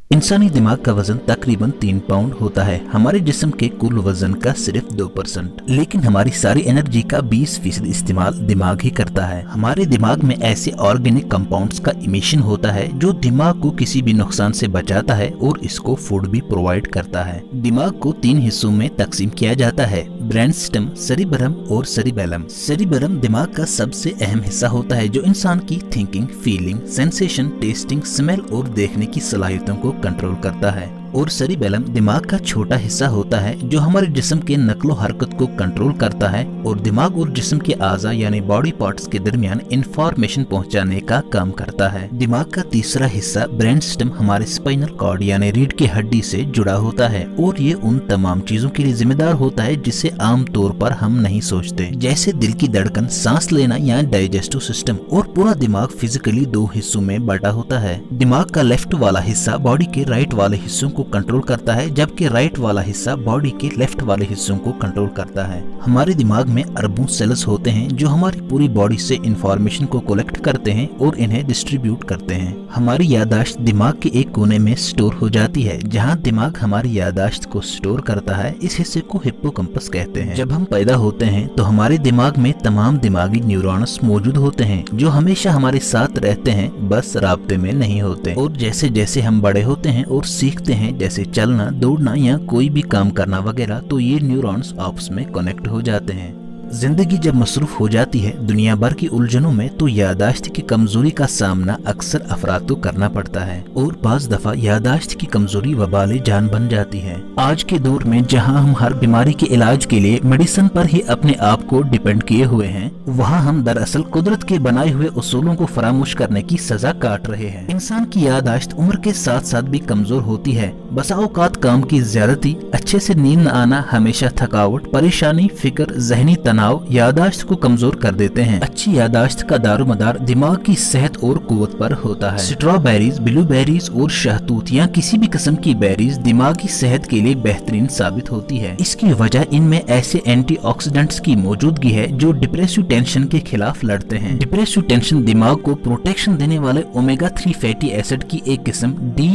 इंसानी दिमाग का वजन तकरीबन 3 पाउंड होता है। हमारे जिस्म के कुल वजन का सिर्फ 2%, लेकिन हमारी सारी एनर्जी का 20% इस्तेमाल दिमाग ही करता है। हमारे दिमाग में ऐसे ऑर्गेनिक कंपाउंड्स का इमिशन होता है जो दिमाग को किसी भी नुकसान से बचाता है और इसको फूड भी प्रोवाइड करता है। दिमाग को 3 हिस्सों में तकसीम किया जाता है, ब्रेन सिस्टम, सेरिबरम और सेरिबेलम। सेरिबरम दिमाग का सबसे अहम हिस्सा होता है जो इंसान की thinking, feeling, sensation, testing, smell और देखने की सलाहियतों को कंट्रोल करता है। और सेरिबेलम दिमाग का छोटा हिस्सा होता है जो हमारे जिस्म के नक्लो हरकत को कंट्रोल करता है और दिमाग और जिस्म के आज़ा यानी बॉडी पार्ट्स के दरमियान इंफॉर्मेशन पहुंचाने का काम करता है। दिमाग का तीसरा हिस्सा ब्रेन सिस्टम हमारे स्पाइनल कॉर्ड यानी रीढ़ की हड्डी से जुड़ा होता है और ये उन तमाम चीजों के लिए जिम्मेदार होता है जिसे आम तौर पर हम नहीं सोचते, जैसे दिल की धड़कन, सांस लेना या डाइजेस्टिव सिस्टम। और पूरा दिमाग फिजिकली 2 हिस्सों में बटा होता है। दिमाग का लेफ्ट वाला हिस्सा बॉडी के राइट वाले हिस्सों को कंट्रोल करता है, जबकि राइट वाला हिस्सा बॉडी के लेफ्ट वाले हिस्सों को कंट्रोल करता है। हमारे दिमाग में अरबों सेल्स होते हैं जो हमारी पूरी बॉडी से इंफॉर्मेशन को कलेक्ट करते हैं और इन्हें डिस्ट्रीब्यूट करते हैं। हमारी याददाश्त दिमाग के एक कोने में स्टोर हो जाती है। जहां दिमाग हमारी याददाश्त को स्टोर करता है, इस हिस्से को हिप्पोकैम्पस कहते हैं। जब हम पैदा होते हैं तो हमारे दिमाग में तमाम दिमागी न्यूरॉन्स मौजूद होते हैं जो हमेशा हमारे साथ रहते हैं, बस राब्ते में नहीं होते। और जैसे जैसे हम बड़े होते हैं और सीखते हैं, जैसे चलना, दौड़ना या कोई भी काम करना वगैरह, तो ये न्यूरॉन्स आपस में कनेक्ट हो जाते हैं। जिंदगी जब मसरूफ हो जाती है दुनिया भर की उलझनों में, तो याददाश्त की कमजोरी का सामना अक्सर अफराद को करना पड़ता है और बाज दफा याददाश्त की कमजोरी वबाले जान बन जाती है। आज के दौर में जहां हम हर बीमारी के इलाज के लिए मेडिसिन पर ही अपने आप को डिपेंड किए हुए हैं, वहां हम दरअसल कुदरत के बनाए हुए उसूलों को फरामोश करने की सजा काट रहे हैं। इंसान की याददाश्त उम्र के साथ साथ भी कमजोर होती है। बसा औकात काम की ज्यादती, अच्छे से नींद न आना, हमेशा थकावट, परेशानी, फिक्र, जहनी तनाव याददाश्त को कमजोर कर देते हैं। अच्छी याददाश्त का दारोमदार दिमाग की सेहत और कुव्वत पर होता है। स्ट्रॉबेरीज, ब्लूबेरीज और शहतूत या किसी भी किस्म की बेरीज दिमागी सेहत के लिए बेहतरीन साबित होती है। इसकी वजह इनमें ऐसे एंटीऑक्सीडेंट्स की मौजूदगी है जो डिप्रेसिव टेंशन के खिलाफ लड़ते हैं। डिप्रेसिव टेंशन दिमाग को प्रोटेक्शन देने वाले ओमेगा 3 फैटी एसिड की एक किस्म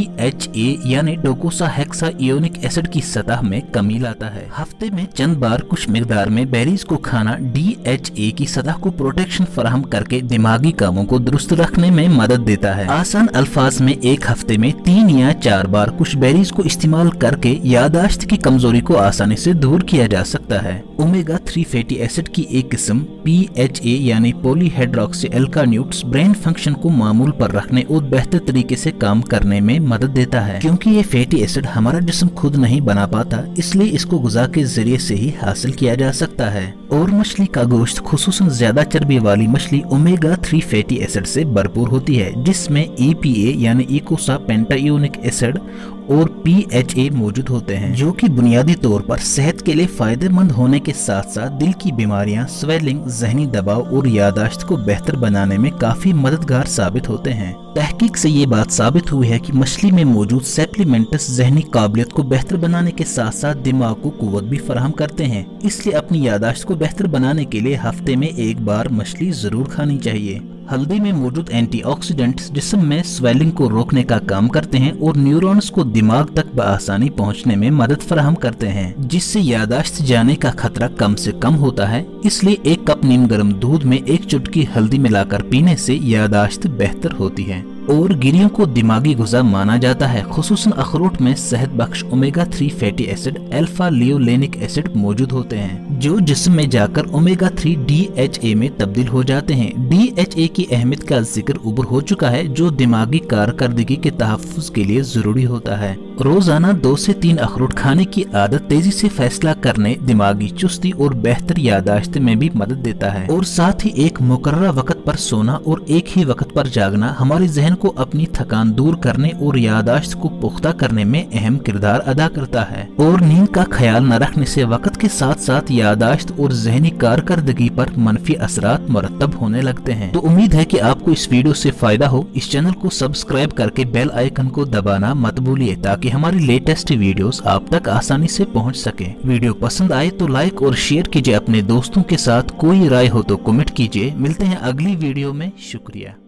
DHA यानी डोकोसा हेक्सा इयोनिक एसिड की सतह में कमी लाता है। हफ्ते में चंद बार कुछ मिकदार में बेरीज को खाना DHA की सतह को प्रोटेक्शन फराहम करके दिमागी कामों को दुरुस्त रखने में मदद देता है। आसान अल्फाज में एक हफ्ते में 3 या 4 बार कुछ बेरीज को इस्तेमाल करके याददाश्त की कमजोरी को आसानी से दूर किया जा सकता है। ओमेगा 3 फैटी एसिड की एक किस्म PHA यानी पॉलीहाइड्रोक्सी एल्कान्यूट्स ब्रेन फंक्शन को मामूल पर रखने और बेहतर तरीके से काम करने में मदद देता है। क्योंकि ये फैटी एसिड हमारा जिस्म खुद नहीं बना पाता, इसलिए इसको गुज़ा के जरिए से ही हासिल किया जा सकता है। और मछली का गोश्त, खुसूसन ज्यादा चर्बी वाली मछली, ओमेगा 3 फैटी एसिड से भरपूर होती है, जिसमें EPA यानी इकोसा पेंटाइयोनिक एसिड और PHA मौजूद होते हैं, जो कि बुनियादी तौर पर सेहत के लिए फायदेमंद होने के साथ साथ दिल की बीमारियां, स्वेलिंग, जहनी दबाव और याददाश्त को बेहतर बनाने में काफी मददगार साबित होते हैं। तहकीक से ये बात साबित हुई है कि मछली में मौजूद सप्लीमेंट्स जहनी काबिलियत को बेहतर बनाने के साथ साथ दिमाग को कुव्वत भी फराहम करते हैं। इसलिए अपनी याददाश्त को बेहतर बनाने के लिए हफ्ते में 1 बार मछली जरूर खानी चाहिए। हल्दी में मौजूद एंटीऑक्सीडेंट्स जिस्म में स्वेलिंग को रोकने का काम करते हैं और न्यूरॉन्स को दिमाग तक बआसानी पहुंचने में मदद फराहम करते हैं, जिससे याददाश्त जाने का खतरा कम से कम होता है। इसलिए 1 कप नीम गर्म दूध में 1 चुटकी हल्दी मिलाकर पीने से याददाश्त बेहतर होती है। और गिरियों को दिमागी गुज़ा माना जाता है। खुसूसन अखरोट में सेहत बख्श omega 3 fatty acid alpha linolenic acid मौजूद होते हैं, जो जिस्म में जाकर ओमेगा 3 DHA में तब्दील हो जाते हैं। DHA की अहमियत का जिक्र ऊपर हो चुका है, जो दिमागी कारकर्दगी के तहफ़्फ़ुज़ के लिए जरूरी होता है। रोजाना 2 से 3 अखरोट खाने की आदत तेजी से फैसला करने, दिमागी चुस्ती और बेहतर याददाश्त में भी मदद देता है। और साथ ही एक मुकर्रर वक्त पर सोना और एक ही वक्त पर जागना हमारे जहन को अपनी थकान दूर करने और याददाश्त को पुख्ता करने में अहम किरदार अदा करता है। और नींद का ख्याल न रखने से वक्त के साथ साथ याददाश्त और जहनी कारकर्दगी पर मनफी असरात मुरतब होने लगते हैं। तो उम्मीद है कि आपको इस वीडियो से फायदा हो। इस चैनल को सब्सक्राइब करके बेल आइकन को दबाना मत भूलिए, ताकि हमारी लेटेस्ट वीडियोस आप तक आसानी से पहुंच सके। वीडियो पसंद आए तो लाइक और शेयर कीजिए अपने दोस्तों के साथ। कोई राय हो तो कमेंट कीजिए। मिलते हैं अगली वीडियो में। शुक्रिया।